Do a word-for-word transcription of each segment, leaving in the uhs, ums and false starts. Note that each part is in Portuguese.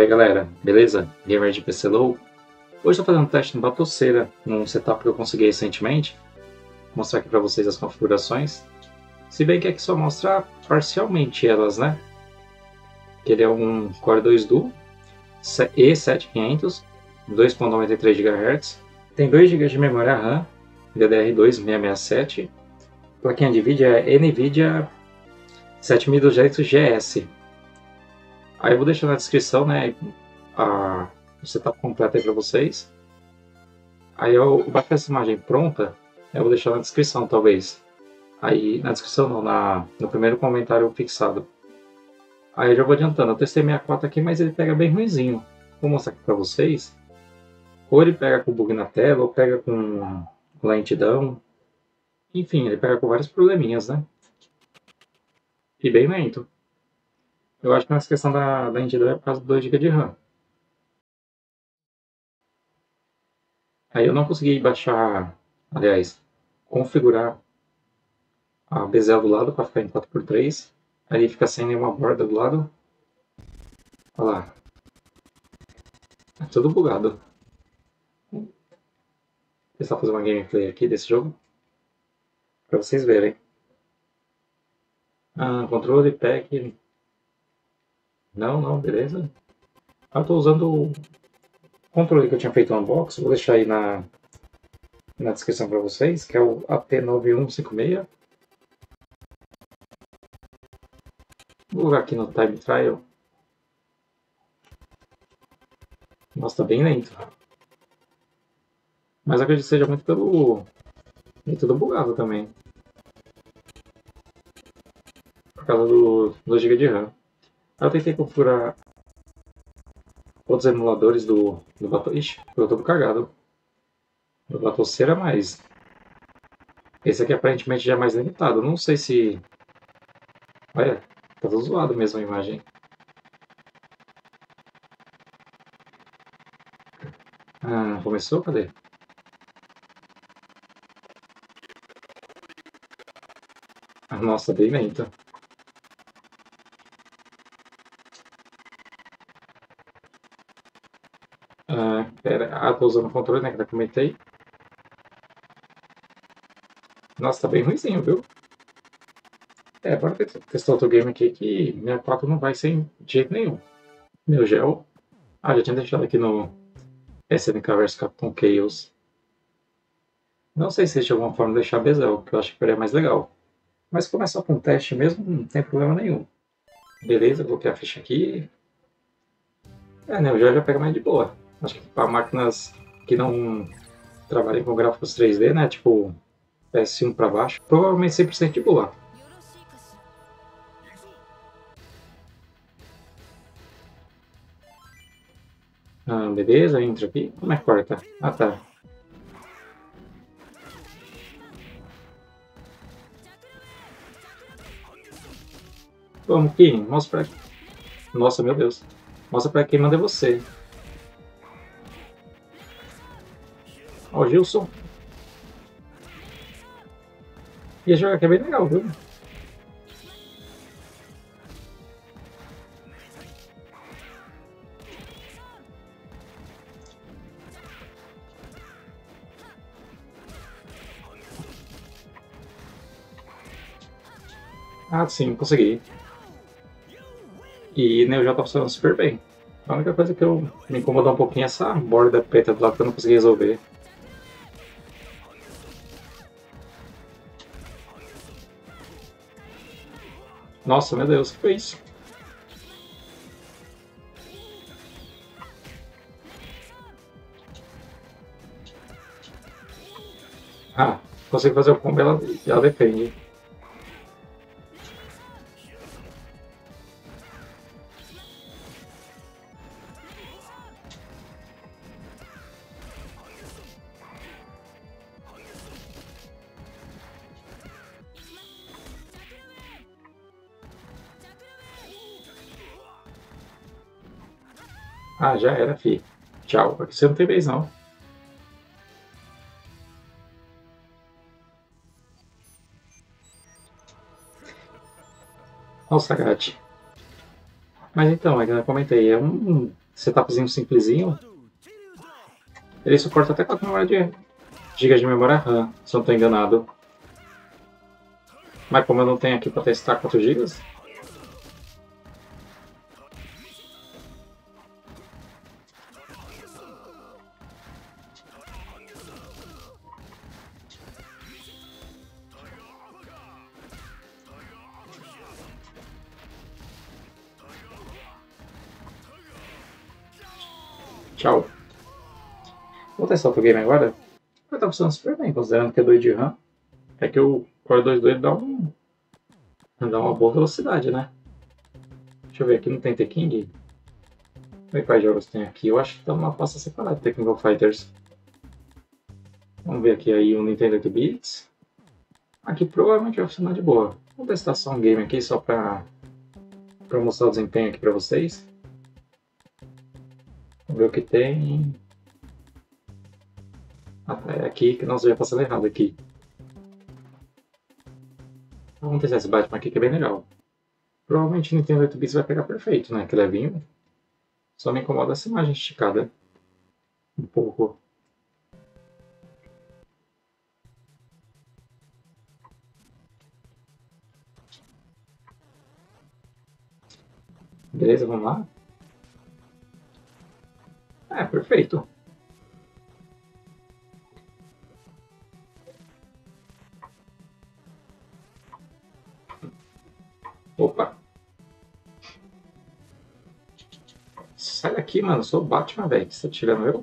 galera, beleza? Gamer de P C Low. Hoje estou fazendo um teste no Batoceira, num setup que eu consegui recentemente. Vou mostrar aqui para vocês as configurações. Se bem que aqui só mostra parcialmente elas, né? Que ele é um Core dois Duo E sete mil e quinhentos, dois vírgula noventa e três gigahertz. Tem dois gigas de memória RAM, D D R dois seiscentos e sessenta e sete. Plaquinha de vídeo é NVIDIA sete mil e duzentos G S. Aí eu vou deixar na descrição, né, a, o setup completo aí para vocês. Aí eu baixo essa imagem pronta, eu vou deixar na descrição talvez. Aí na descrição não, na, no primeiro comentário fixado. Aí eu já vou adiantando, eu testei sessenta e quatro aqui, mas ele pega bem ruinzinho. Vou mostrar aqui para vocês. Ou ele pega com bug na tela, ou pega com, com lentidão. Enfim, ele pega com vários probleminhas, né? E bem lento. Eu acho que nessa questão da, da lentidão é por causa do dois gigas de RAM. Aí eu não consegui baixar, aliás, configurar a bezel do lado para ficar em quatro por três. Aí fica sem nenhuma borda do lado. Olha lá. É tudo bugado. Vou tentar fazer uma gameplay aqui desse jogo. Para vocês verem. Ah, controle, pack. Não, não, beleza. Eu estou usando o controle que eu tinha feito um unboxing. Vou deixar aí na, na descrição para vocês. Que é o A T nove um cinco seis. Vou jogar aqui no Time Trial. Nossa, tá bem lento. Mas acredito que seja muito pelo... E tudo bugado também. Por causa do dois gigas de RAM. Aí eu tentei configurar outros emuladores do, do Bato... Ixi, eu tô cagado. Do Batoceira, mas... Esse aqui aparentemente já é mais limitado. Não sei se... Olha, tá tudo zoado mesmo a imagem. Ah, começou? Cadê? Ah, nossa, bem lento. Ah, pera. Ah, tô usando o controle, né, que eu comentei. Nossa, tá bem ruimzinho, viu? É, bora testar outro game aqui que minha quatro não vai sem de jeito nenhum. Meu gel. Ah, já tinha deixado aqui no S N K versus Capcom Chaos. Não sei se existe alguma forma de deixar bezel, que eu acho que seria mais legal. Mas começar com um teste mesmo, não tem problema nenhum. Beleza, coloquei a ficha aqui. É, né, o gel já pega mais de boa. Acho que para máquinas que não trabalhem com gráficos três D, né, tipo P S um para baixo, provavelmente cem por cento de boa. Ah, beleza, entra aqui. Como é que corta? Ah, tá. Vamos, Kim, mostra pra... Nossa, meu Deus. Mostra pra quem manda é você. Ó, o Gilson. E esse jogo aqui é bem legal, viu? Ah, sim, consegui. E né, eu já tá funcionando super bem. A única coisa que eu me incomodou um pouquinho é essa borda preta do lado que eu não consegui resolver. Nossa, meu Deus, o que foi isso? Ah, consigo fazer o combo e ela, ela defende. Ah, já era, fi. Tchau. Aqui você não tem vez, não. Olha o Sagat. Mas então, é que eu comentei, é um setupzinho simplesinho. Ele suporta até quatro gigas de memória RAM, se não estou enganado. Mas como eu não tenho aqui para testar quatro gigas, tchau. Vou testar outro game agora. Tá funcionando super bem, considerando que é dois de RAM. É que o Core dois dois dá, um, dá uma boa velocidade, né? Deixa eu ver aqui, não tem The King? Quais jogos tem aqui? Eu acho que tá numa pasta separada, The King of Fighters. Vamos ver aqui aí o Nintendo oito bits. Aqui provavelmente vai funcionar de boa. Vou testar só um game aqui, só pra, pra mostrar o desempenho aqui pra vocês. Vamos ver o que tem. Ah, é aqui que nós já passando errado aqui. Vamos testar esse Batman aqui que é bem legal. Provavelmente o Nintendo oito bits vai pegar perfeito, né? Que levinho. Só me incomoda essa imagem esticada. Um pouco. Beleza, vamos lá? É, perfeito. Opa! Sai daqui, mano. Eu sou o Batman, velho. Você tá tirando eu?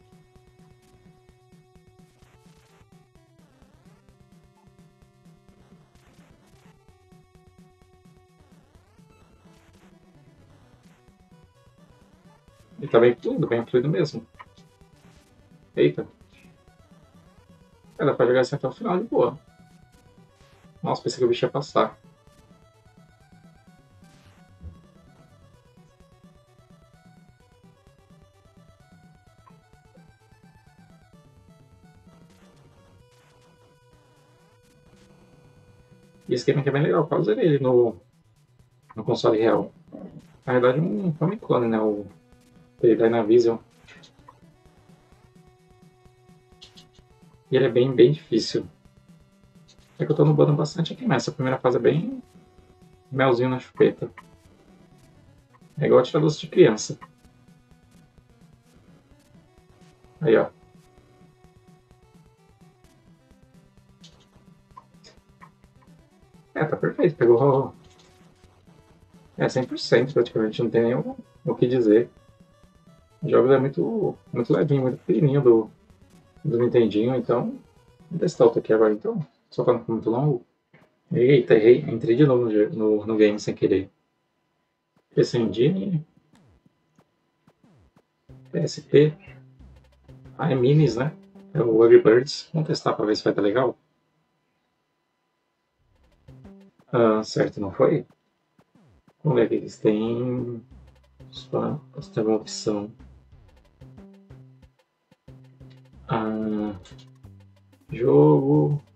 E tá bem fluido, bem fluido mesmo. Eita. É, dá pra jogar assim até o final de boa. Nossa, pensei que o bicho ia passar. E esse game aqui é bem legal, eu zerei ele no, no console real. Na verdade, um Famicom, né? O Dynavision. E ele é bem, bem difícil. É que eu tô nubando bastante aqui, mas essa primeira fase é bem melzinho na chupeta. É igual tirar doce de criança. Aí, ó. É, tá perfeito. Pegou. É cem por cento praticamente, não tem nem o, o que dizer. O jogo é muito, muito levinho, muito pequenininho do, do Nintendinho, então. Vou testar outro aqui agora então. Só pra não ficar muito longo. Eita, errei. Entrei de novo no, no, no game sem querer. P C Engine. P S P. Ah, é Minis, né? É o Webirds. Vamos testar pra ver se vai dar legal. Ah, certo, não foi? Vamos ver aqui. Eles têm. Só tem uma opção. Ah, jogo.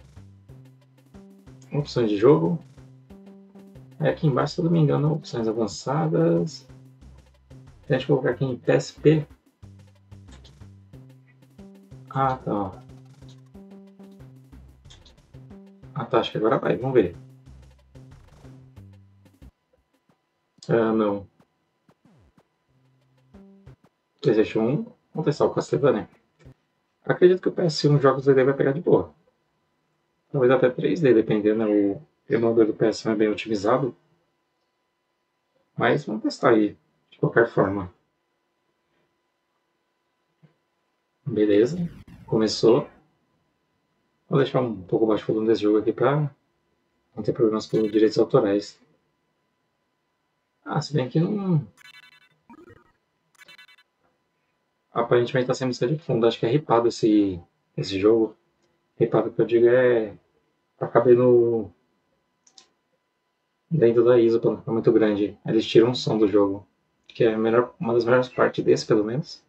Opções de jogo. É aqui embaixo, se eu não me engano, opções avançadas. Deixa eu colocar aqui em P S P. Ah, tá. Ah, tá. Acho que agora vai. Vamos ver. Ah, não. PlayStation um. Vamos testar o Castlevania. Acredito que o P S um jogos dele vai pegar de boa. Talvez até três D, dependendo. O emulador do P S um é bem otimizado. Mas vamos testar aí, de qualquer forma. Beleza. Começou. Vou deixar um pouco baixo o volume desse jogo aqui para não ter problemas com direitos autorais. Ah, se bem que não. Aparentemente está sem música de fundo. Acho que é ripado esse, esse jogo. Ripado que eu digo é para caber no. Dentro da I S O para não ficar muito grande. Eles tiram o som do jogo. Que é a melhor, uma das melhores partes desse, pelo menos.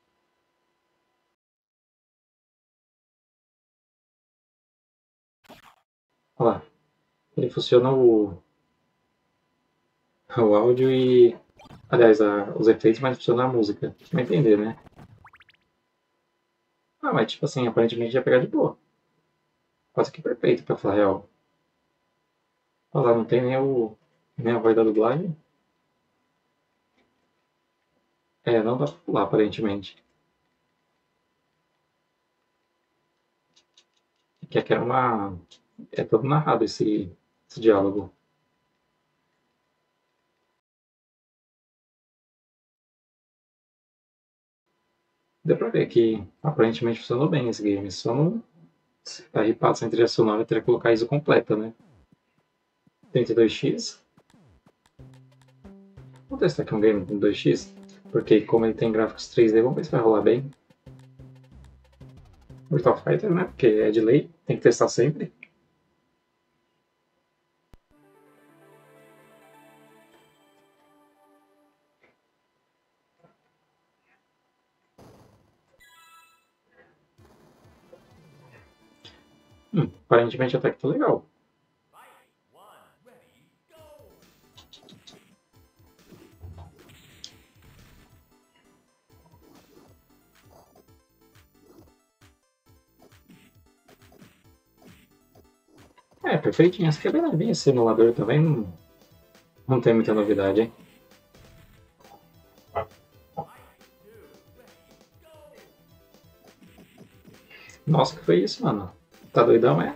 Olha lá. Ele funciona o, o áudio e Aliás, a, os efeitos, mas funciona a música. Vai entender, né? Ah, mas tipo assim, aparentemente ia pegar de boa. Quase que perfeito, pra falar a real. Olha lá, não tem nem, o, nem a voz da dublagem. É, não dá pra pular, aparentemente. Que aqui é uma... É todo narrado esse, esse diálogo. Deu pra ver que aparentemente funcionou bem esse game. Só não... Tá ripado sem trilha sonora, teria que colocar isso completa, né? trinta e dois x. Vou testar aqui um game com dois x. Porque como ele tem gráficos três D, vamos ver se vai rolar bem. Mortal Fighter, né? Porque é de lei, tem que testar sempre. Hum, aparentemente até que tá legal. É, perfeitinho. Essa aqui é bem levinha, esse simulador também não, não tem muita novidade, hein? Nossa, que foi isso, mano? Tá doidão, é?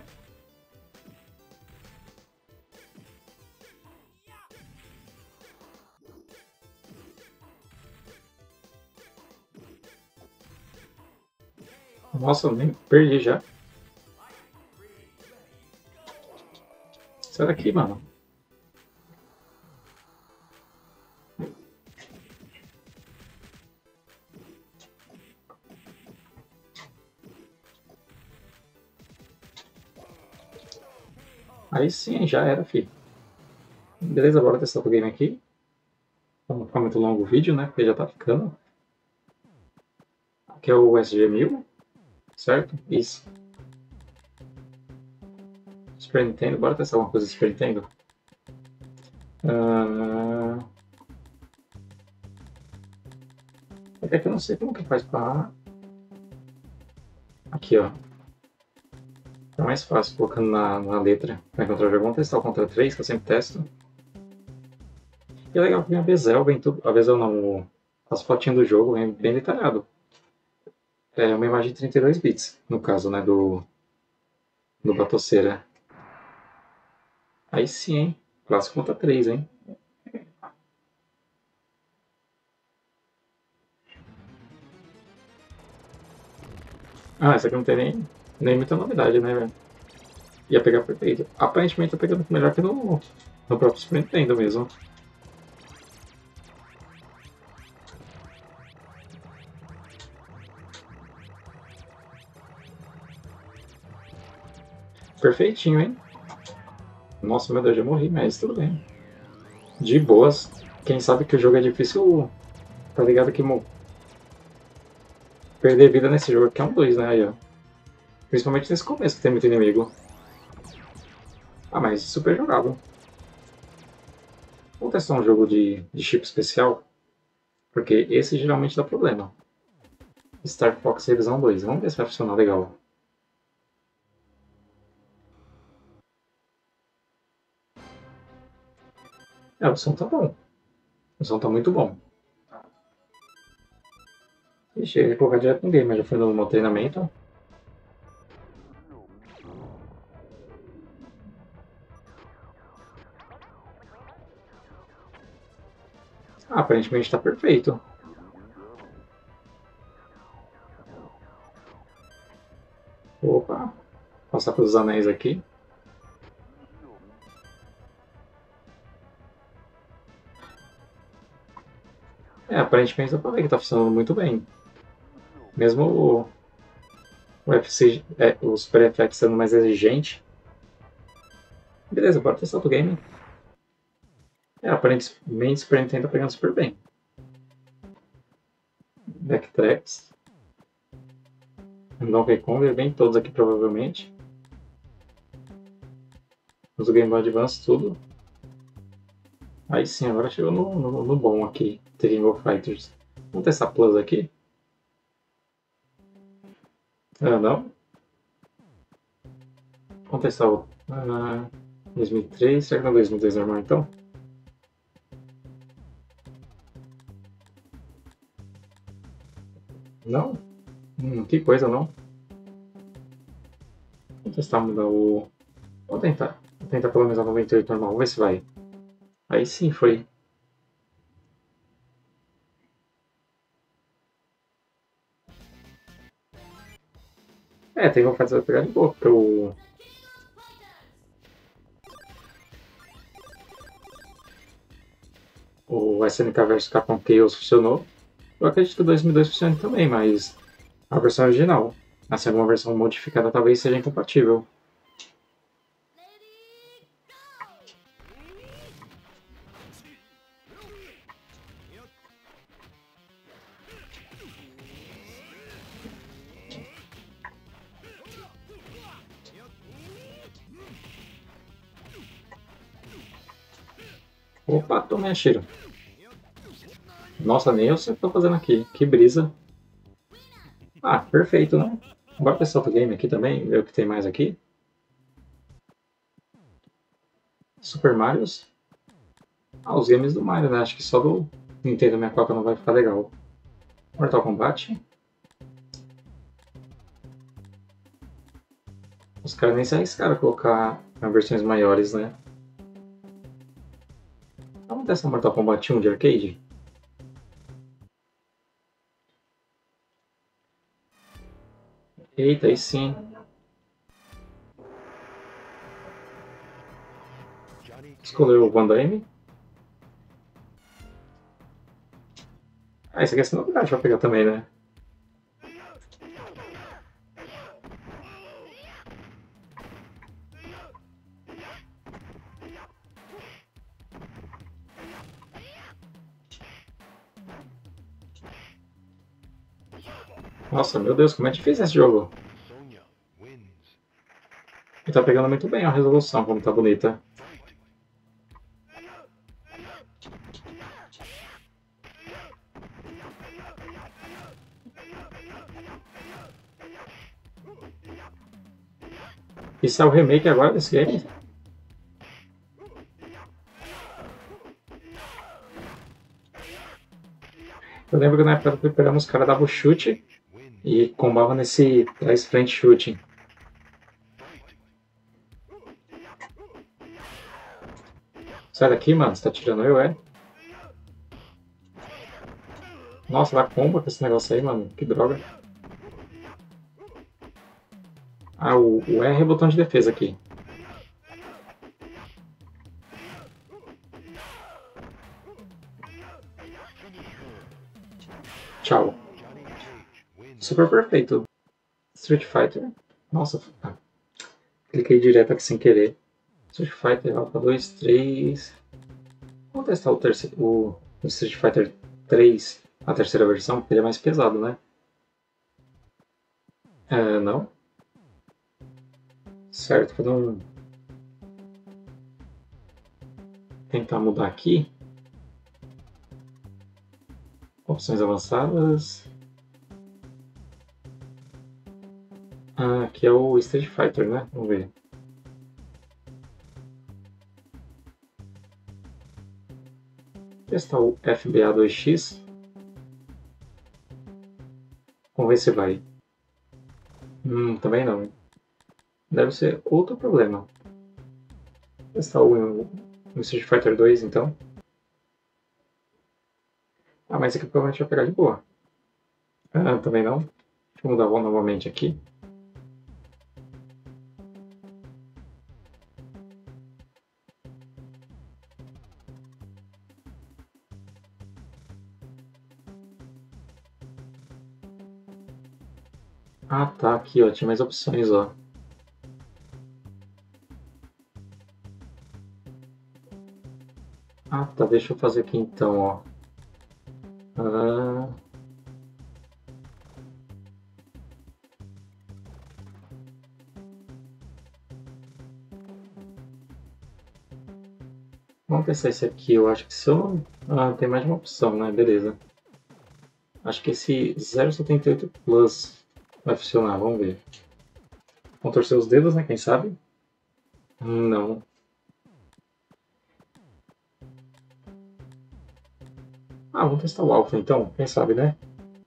Nossa, eu nem perdi já. Sai daqui, mano. Aí sim, já era, filho. Beleza, bora testar o game aqui. Pra não ficar muito longo o vídeo, né? Porque já tá ficando. Aqui é o S G mil, certo? Isso. Super Nintendo, bora testar alguma coisa do Super Nintendo? Uh... É que eu não sei como que faz pra... Aqui, ó. É mais fácil colocando na, na letra para encontrar o jogo. Vamos testar o Contra três, que eu sempre testo. E é legal que vem a bezel, vem tudo. A bezel não, o, as fotinhas do jogo vem bem detalhado. É uma imagem de trinta e dois bits, no caso, né, do, do Batoceira. Aí sim, hein? Clássico Contra três, hein? Ah, essa aqui não tem nem, nem muita novidade, né, velho? Ia pegar perfeito. Aparentemente tá pegando melhor que no, no próprio Super Nintendo mesmo. Perfeitinho, hein? Nossa, meu Deus, já morri, mas tudo bem. De boas. Quem sabe que o jogo é difícil, tá ligado que perder vida nesse jogo aqui é um dois, né? Aí, ó. Principalmente nesse começo que tem muito inimigo. Ah, mas super jogável. Vou testar um jogo de, de chip especial, porque esse geralmente dá problema. Star Fox Revisão dois. Vamos ver se vai funcionar legal. É, o som tá bom. O som tá muito bom. Ixi, eu ia colocar direto no game, mas já foi no meu treinamento. Ah, aparentemente tá perfeito. Opa, passar pelos anéis aqui. É, aparentemente dá pra ver que tá funcionando muito bem. Mesmo o, o F C, é, o Super F X sendo mais exigente. Beleza, bora testar outro game. É, aparentemente Super Nintendo tá pegando super bem. Backtracks. Donkey Kong, vem todos aqui provavelmente. Os Game Boy Advance, tudo. Aí sim, agora chegou no, no, no bom aqui. The King of Fighters. Vamos testar Plus aqui? Ah, não? Vamos testar o ah, dois mil e três. Será que não é dois mil e três normal então? Não? Hum, que coisa, não? Vamos testar mudar o... Vou tentar. Vou tentar pelo menos a noventa e oito normal. Vamos ver se vai. Aí sim foi. É, tem como fazer pegar de boa, porque o... O S N K versus. Capcom Chaos funcionou. Eu acredito que o dois mil e dois funcione também, mas a versão original. Assim, alguma versão modificada talvez seja incompatível. Opa, tomei a Shiro. Nossa, nem eu sei o que tô fazendo aqui. Que brisa. Ah, perfeito, né? Bora testar outro game aqui também, ver o que tem mais aqui. Super Marios. Ah, os games do Mario, né? Acho que só do Nintendo sessenta e quatro não vai ficar legal. Mortal Kombat. Os caras nem se arriscaram a colocar versões maiores, né? Vamos testar Mortal Kombat um de arcade? Eita, aí sim. Escolheu o Van Damme. Ah, isso aqui é essa novidade pra pegar também, né? Nossa, meu Deus, como é difícil esse jogo. E tá pegando muito bem a resolução, como tá bonita. Isso é o remake agora desse game? Eu lembro que na época do fliperama os caras davam chute e combava nesse trás frente shooting. Sai daqui, mano, você tá tirando eu, é? Nossa, dá combo com esse negócio aí, mano. Que droga. Ah, o, o R é o botão de defesa aqui. Tchau. Super perfeito. Street Fighter. Nossa, ah, cliquei direto aqui sem querer. Street Fighter Alpha dois, três. Vamos testar o, terceiro, o, o Street Fighter três, a terceira versão, porque ele é mais pesado, né? É, não. Certo, vou dar um... tentar mudar aqui. Opções avançadas. Ah, aqui é o Street Fighter, né? Vamos ver. Testar o F B A dois X. Vamos ver se vai. Hum, também não. Deve ser outro problema. Testar o, o Street Fighter dois, então. Ah, mas esse aqui provavelmente vai pegar de boa. Ah, também não. Deixa eu mudar novamente aqui. Ah, tá. Aqui, ó. Tinha mais opções, ó. Ah, tá. Deixa eu fazer aqui, então, ó. Ah... Vamos testar esse aqui. Eu acho que se eu não... Ah, tem mais de uma opção, né? Beleza. Acho que esse zero setenta e oito Plus vai funcionar. Vamos ver. Vamos torcer os dedos, né? Quem sabe? Não. Ah, vamos testar o Alpha então. Quem sabe, né?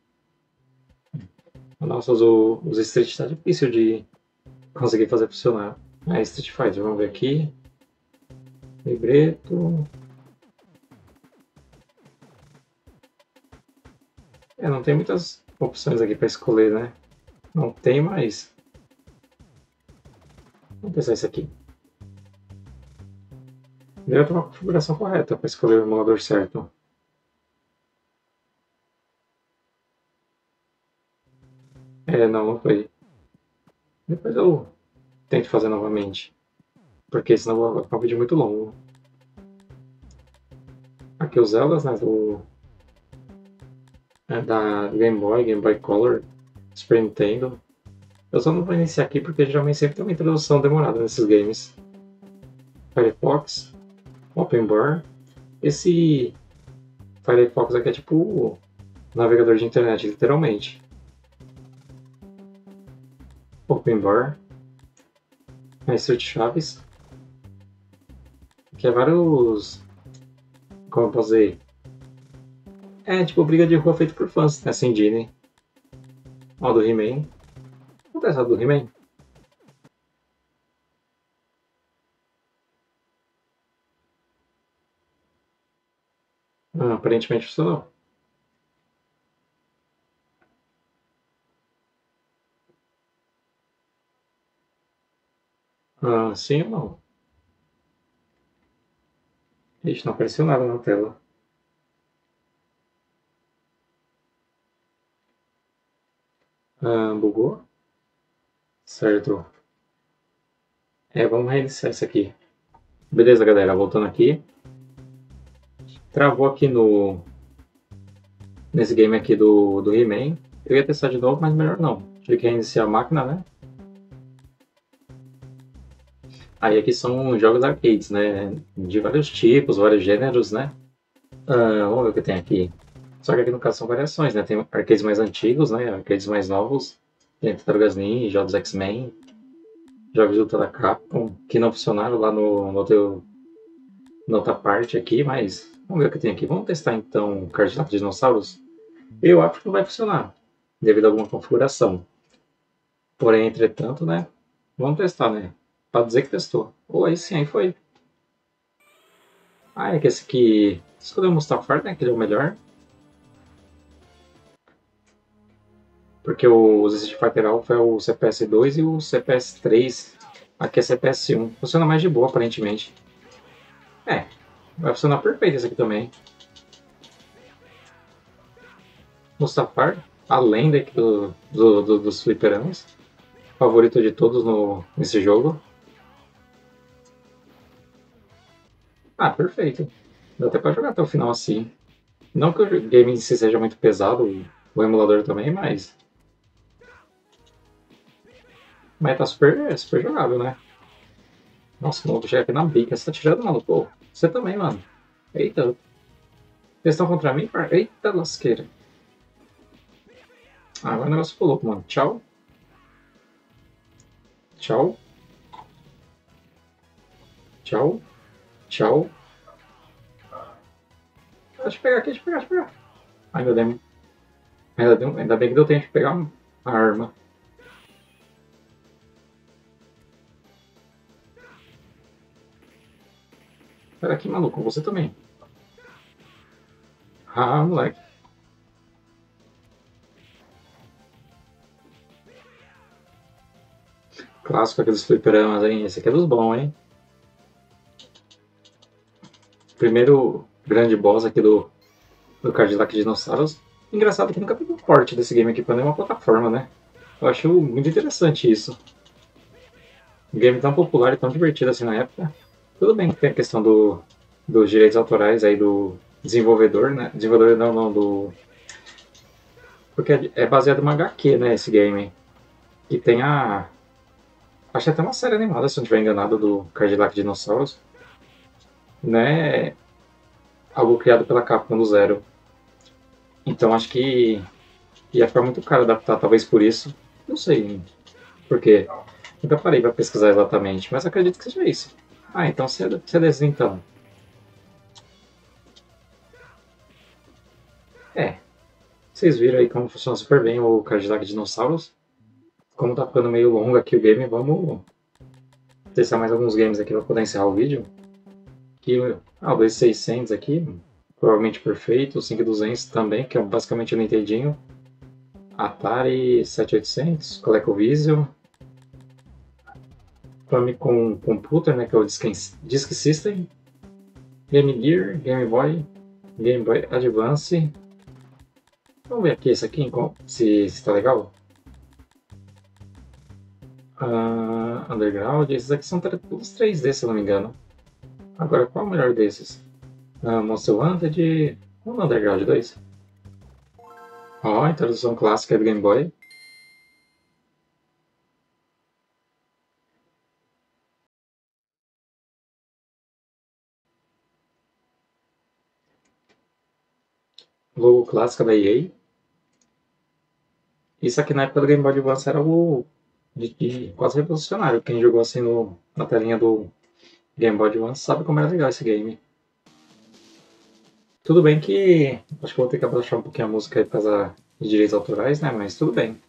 Nossa, os, os Street tá difícil de conseguir fazer funcionar. Ah, Street Fighter. Vamos ver aqui. Libreto. É, não tem muitas opções aqui para escolher, né? Não tem, mas... Vamos testar isso aqui. Deve ter uma configuração correta para escolher o emulador certo. É, não, não foi. Depois eu tento fazer novamente. Porque senão vai ficar um vídeo muito longo. Aqui os Zeldas, né? Do... É da Game Boy, Game Boy Color, Super Nintendo. Eu só não vou iniciar aqui porque geralmente sempre tem uma introdução demorada nesses games. Firefox, Open Bar. Esse Firefox aqui é tipo o navegador de internet, literalmente. Open Bar. Insert Chaves. Aqui é vários... Como eu posso dizer? É tipo briga de rua feita por fãs, nessa engine. Ó, do He-Man. Vamos testar do He-Man? Ah, aparentemente funcionou. Ah, sim ou não? Ixi, não apareceu nada na tela. Ah, bugou? Certo. É, vamos reiniciar isso aqui. Beleza, galera, voltando aqui. Travou aqui no... Nesse game aqui do, do He-Man. Eu ia testar de novo, mas melhor não. Tive que reiniciar a máquina, né? Aí aqui são jogos arcades, né? De vários tipos, vários gêneros, né? Ah, vamos ver o que tem aqui. Só que aqui no caso são variações, né? Tem arcades mais antigos, né? Arcades mais novos. Tem Tartarugas Ninja, jogos X-Men, jogos de luta da Capcom, que não funcionaram lá no, no outro, na outra parte aqui, mas vamos ver o que tem aqui. Vamos testar então o Cadillac Dinossauros. Eu acho que não vai funcionar, devido a alguma configuração. Porém, entretanto, né? Vamos testar, né? Pra dizer que testou. Ou aí sim, aí foi. Ah, é que esse aqui... Escolheu o Mustafar, né? Que ele é o melhor. Porque o Street Fighter Alpha é o C P S dois e o C P S três. Aqui é C P S um. Funciona mais de boa, aparentemente. É, vai funcionar perfeito esse aqui também. Mustafar, a lenda aqui do, do, do, dos fliperamas. Favorito de todos no, nesse jogo. Ah, perfeito. Dá até pra jogar até o final assim. Não que o game em si seja muito pesado, o emulador também, mas... Mas tá super, é super jogável, né? Nossa, o maluco chega aqui na bica. Você tá tirando, maluco? Pô, você também, mano. Eita. Vocês estão contra mim, par? Eita lasqueira. Ah, agora o negócio ficou louco, mano. Tchau. Tchau. Tchau. Tchau. Deixa eu pegar aqui, deixa eu pegar, deixa eu pegar. Ai, meu Deus. Ainda, deu, ainda bem que deu tempo de pegar a arma. Pera aqui, maluco. Você também. Ah, moleque. Clássico aqueles fliperamas, hein? Esse aqui é dos bons, hein? Primeiro grande boss aqui do, do Cadillac Dinossauros. Engraçado que nunca pegou um porte desse game aqui pra nenhuma plataforma, né? Eu acho muito interessante isso. Um game tão popular e tão divertido assim na época. Tudo bem que tem a questão do, dos direitos autorais aí do desenvolvedor, né? Desenvolvedor não, não, do... Porque é baseado em uma H Q, né, esse game. E tem a... Acho até uma série animada, se eu não estiver enganado, do Cadillac Dinossauros. não é algo criado pela Capcom do zero. Então acho que ia ficar muito caro adaptar, talvez por isso. Não sei por quê. Nunca parei para pesquisar exatamente, mas acredito que seja isso. Ah, então se é, se é desses então. É, vocês viram aí como funciona super bem o Cadillac Dinossauros. Como tá ficando meio longo aqui o game, vamos testar mais alguns games aqui para poder encerrar o vídeo. Aqui, ah, o dois mil e seiscentos aqui, provavelmente perfeito. O cinco mil e duzentos também, que é basicamente o Nintendinho. Atari sete mil e oitocentos, ColecoVision. Famicom Computer, né, que é o Disk, Disk System. Game Gear, Game Boy, Game Boy Advance. Vamos ver aqui esse aqui, se está legal. Uh, Underground, esses aqui são todos três D, se eu não me engano. Agora, qual é o melhor desses? Uh, Monster Wanted, ou Underground dois? Ó, oh, introdução clássica do Game Boy. Logo clássica da E A. Isso aqui na época do Game Boy Advance era algo de, de quase revolucionário. Quem jogou assim no, na telinha do Game Boy Advance sabe como era legal esse game. Tudo bem que acho que vou ter que abaixar um pouquinho a música aí por causa de direitos autorais, né? Mas tudo bem.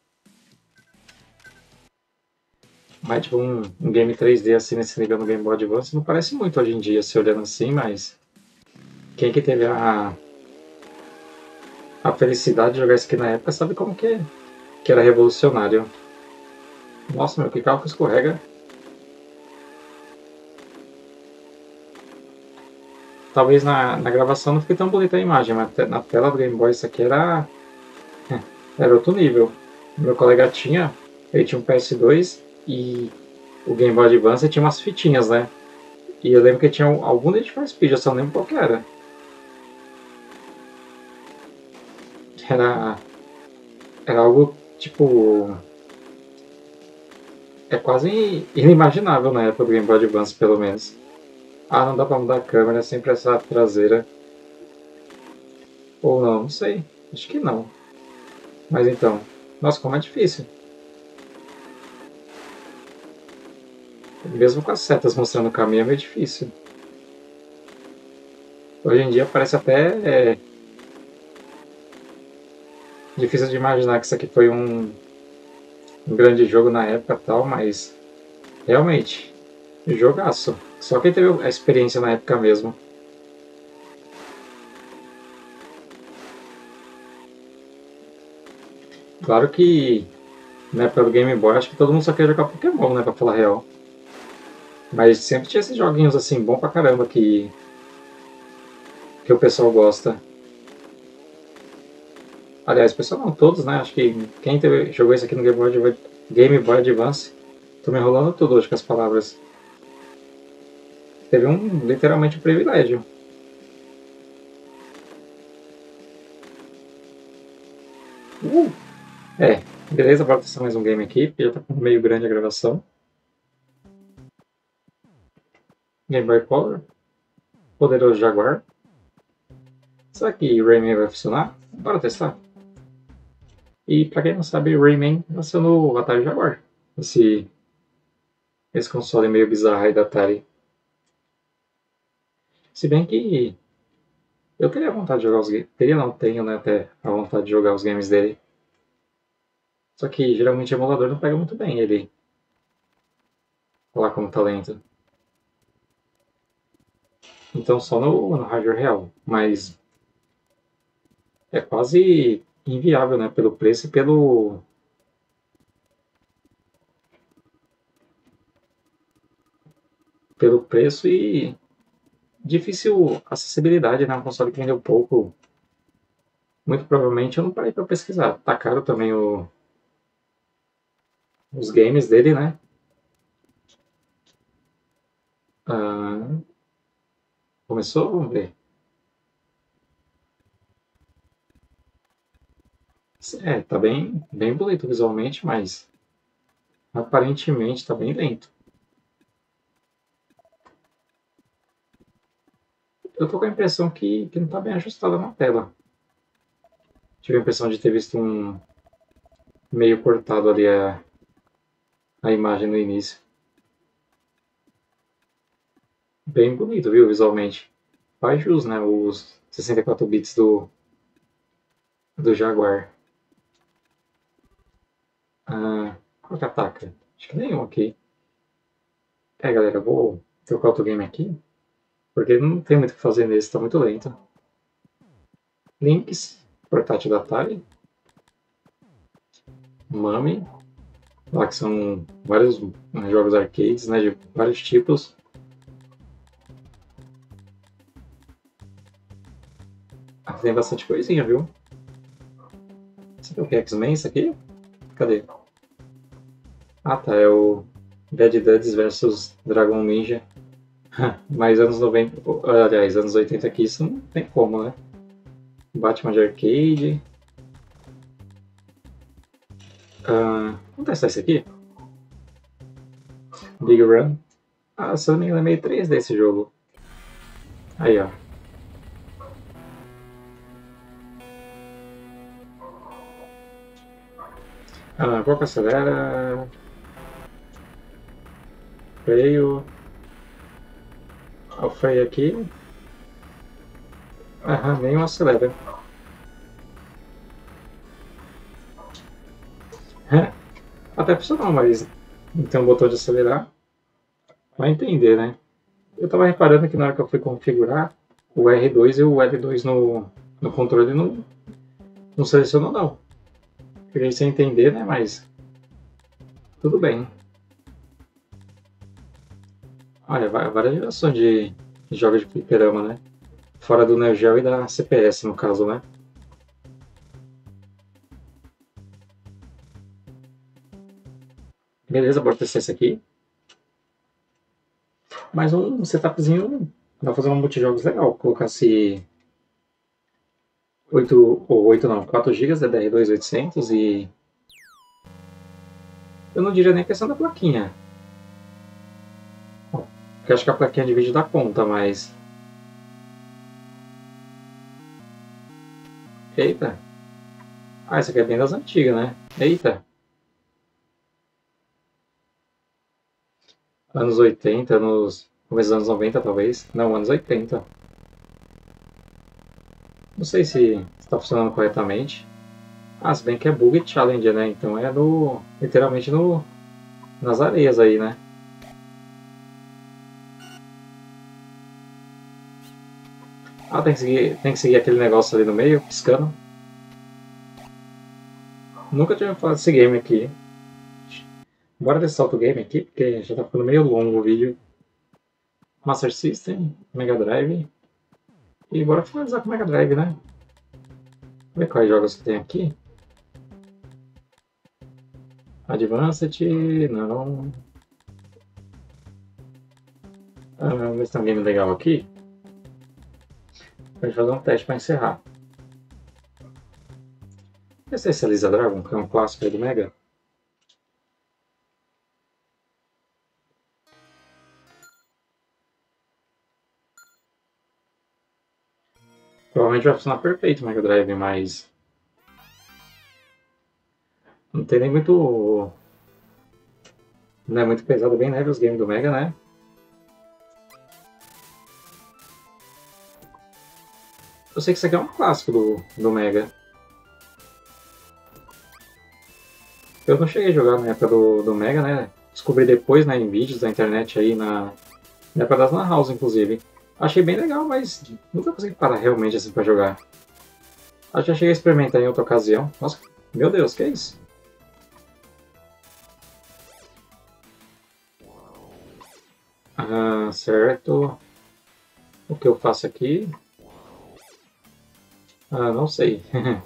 Mas tipo um, um game três D assim nesse nível no Game Boy Advance não parece muito hoje em dia, se olhando assim, mas quem que teve a, a felicidade de jogar isso aqui na época sabe como que, que era revolucionário. Nossa, meu, que carro que escorrega. Talvez na, na gravação não fique tão bonita a imagem, mas na tela do Game Boy isso aqui era, era outro nível. Meu colega tinha, ele tinha um P S dois e o Game Boy Advance tinha umas fitinhas, né? E eu lembro que tinha algum Need for Speed, eu só não lembro qual que era. Era, era algo tipo... É quase inimaginável na época do Game Boy Advance, pelo menos. Ah, não dá pra mudar a câmera, sempre essa traseira. Ou não, não sei. Acho que não. Mas então, nossa, como é difícil. Mesmo com as setas mostrando o caminho é meio difícil. Hoje em dia parece até é, difícil de imaginar que isso aqui foi um, um grande jogo na época e tal, mas realmente, jogaço. Só quem teve a experiência na época mesmo. Claro que na época do Game Boy acho que todo mundo só queria jogar Pokémon, né, pra falar a real. Mas sempre tinha esses joguinhos assim, bom pra caramba que, que o pessoal gosta. Aliás, o pessoal não, todos, né? Acho que quem teve, jogou isso aqui no Game Boy, Game Boy Advance, tô me enrolando tudo hoje com as palavras. Teve um, literalmente, um privilégio. Uh! É, beleza, bora testar mais um game aqui, porque já tá meio grande a gravação. Game Boy Color. Poderoso Jaguar. Será que Rayman vai funcionar? Bora testar. E pra quem não sabe, Rayman nasceu no Atari Jaguar. Esse, esse console meio bizarro aí da Atari. Se bem que eu teria vontade de jogar os games. Teria não, tenho né, até a vontade de jogar os games dele. Só que geralmente o emulador não pega muito bem ele lá como talento. Então só no, no hardware real. Mas é quase inviável, né? Pelo preço e pelo. Pelo preço e difícil acessibilidade, né? Um console que vendeu pouco. Muito provavelmente eu não parei para pesquisar. Tá caro também o, os games dele, né? Ah, começou? Vamos ver. É, tá bem, bem bonito visualmente, mas aparentemente tá bem lento. Eu tô com a impressão que, que não tá bem ajustada na tela. Tive a impressão de ter visto um meio cortado ali a, a imagem no início. Bem bonito, viu, visualmente. Faz jus, né, os sessenta e quatro bits do, do Jaguar. Ah, qual que ataca? Acho que nenhum aqui. É, galera, eu vou trocar outro game aqui, porque não tem muito o que fazer nesse, tá muito lento. Links, portátil da Atari. Mami, lá que são vários jogos arcades, né, de vários tipos. Ah, tem bastante coisinha, viu? Será que é X-Men isso aqui? Cadê? Ah, tá, é o Bad Duds versus Dragon Ninja. Mas anos noventa, aliás, anos oitenta aqui, isso não tem como, né? Batman de arcade. Ah, vamos testar esse aqui? Big Run. Ah, se eu não me engano é meio três D esse jogo. Aí, ó. Ah, qual que acelera? Freio. O freio aqui. Aham, nenhum acelera. Até funcionou, mas não tem um botão de acelerar. Vai entender, né? Eu tava reparando que na hora que eu fui configurar, o R dois e o L dois no, no controle não, não selecionou não. Fiquei sem entender, né? Mas tudo bem. Olha, várias gerações de, de jogos de fliperama, né? Fora do Neo Geo e da C P S, no caso, né? Beleza, bora testar esse aqui. Mais um setupzinho. Dá pra fazer um multijogos legal. Colocasse oito, ou oito não, quatro gigas da D R dois oitocentos e... Eu não diria nem a questão da plaquinha. Porque acho que a plaquinha de vídeo dá conta, mas... Eita! Ah, essa aqui é bem das antigas, né? Eita! Anos oitenta, anos... começo dos anos noventa, talvez. Não, anos oitenta. Não sei se está funcionando corretamente. Ah, se bem que é Bug Challenge, né? Então é no... literalmente no... nas areias aí, né? Ah, tem que seguir, tem que seguir aquele negócio ali no meio, piscando. Nunca tinha falado desse game aqui. Bora testar outro game aqui, porque já tá ficando meio longo o vídeo. Master System, Mega Drive. E bora finalizar com o Mega Drive, né? Vamos ver quais jogos que tem aqui. Advanced, não. Ah, vamos ver se tem um game legal aqui. Pra gente fazer um teste para encerrar. Esse é esse Elisa Dragon, que é um clássico aí do Mega. Provavelmente vai funcionar perfeito o Mega Drive, mas... não tem nem muito... não é muito pesado, bem leve os games do Mega, né? Eu sei que isso aqui é um clássico do, do Mega. Eu não cheguei a jogar na época do, do Mega, né? Descobri depois, né, em vídeos da internet aí, na, na época das Lan House, inclusive. Achei bem legal, mas nunca consegui parar realmente assim pra jogar. Acho que já cheguei a experimentar em outra ocasião. Nossa, meu Deus, que é isso? Ah, certo. O que eu faço aqui? Ah, não sei.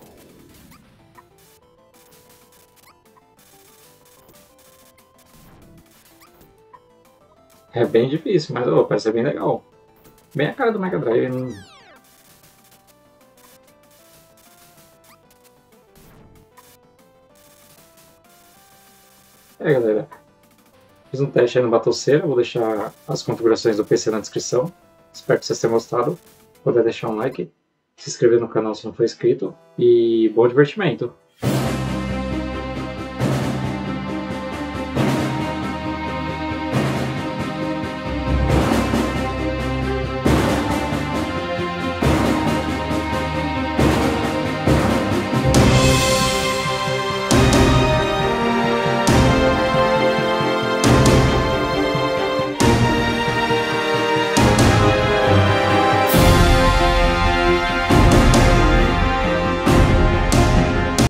É bem difícil, mas oh, parece ser bem legal. Bem a cara do Mega Drive. Não... É, galera. Fiz um teste aí no Batoceira, vou deixar as configurações do P C na descrição. Espero que vocês tenham gostado. puder deixar um like, se inscrever no canal se não for inscrito e bom divertimento!